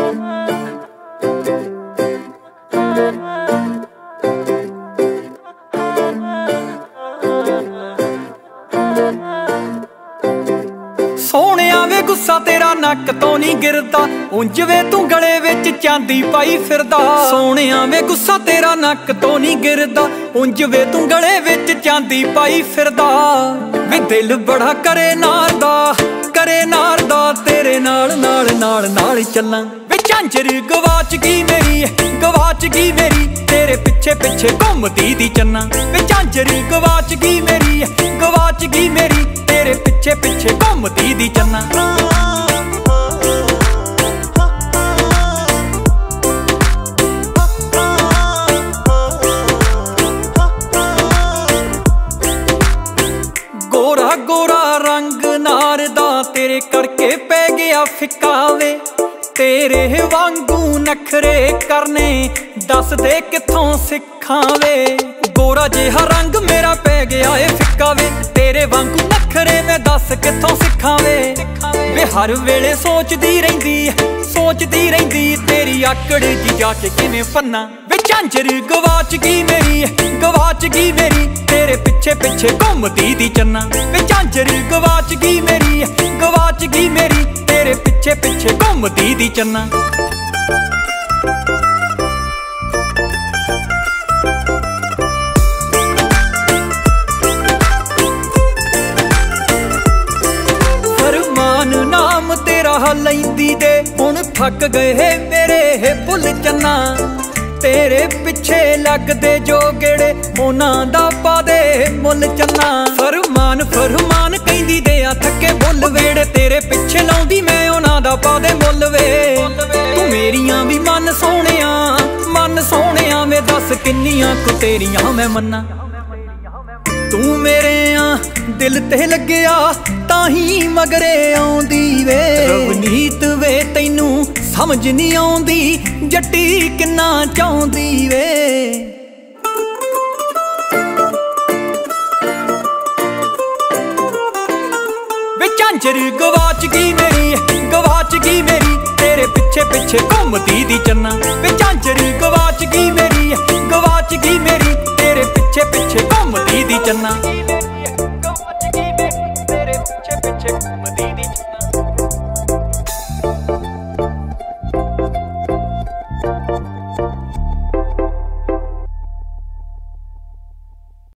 सोहणिया वे गुस्सा तेरा नक तो नहीं गिरदा, उंज वे तू गले विच चांदी पाई फिरदा। सोहणिया वे गुस्सा तेरा नक तो नहीं गिरदा, उंज वे तू गले विच चांदी पाई फिरदा। वे दिल बड़ा करे नार दा तेरे नाल नाल नाल नाल चलां। वे झांजर गवाच गई मेरी तेरे पिछे पिछे घूमदी दी चन्ना। वे झांजर गवाच गई मेरी तेरे पिछे पिछे घूमदी दी चन्ना। गोरा गोरा रंग नार दा तेरे करके पै गया फिक्का वे। तेरे वांगू नखरे करने दस दे किथों सिखां वे। गोरा जिहा रंग मेरा पै गया ए फिक्का वे। तेरे वांगू नखरे मैं दस किथों सिखां वे। वे हर वेले सोचदी रहिंदी तेरी आकड़ जी जाके किवें फन्ना। वे झांजर गवाच गई मेरी तेरे पिछे पिछे घूमदी दी चन्ना। वे झांजर गवाच गई मेरी तेरे पिछे पिछे घूमदी दी चन्ना। फरमान नाम तेरा लैंदी दे हुण थक गए मेरे भुल चन्ना। तेरे पिछे लगदे जो गेड़े उन्हां दा पा दे मुल चन्ना। फरमान कहंदी दे आ थके बुल वेड़े तेरे पिछे लाउंदी मैं उन्हां दा पा दे मुल वे। तू मेरियां भी मन सोहणिया वे दस किन्नियां कु तेरियां मैं मन्ना। तू मेरे दिल ते लग्या ताही मगरे आउंदी वे। रवनीत वे तैनू समझ नहीं आउंदी जट्टी किन्ना चाहुंदी वे। वे झांजर गवाच गई मेरी तेरे पिछे पिछे घूमदी दी चन्ना। वे झांजर गवाच गई मेरी तेरे पिछे पिछे घूमदी दी चन्ना।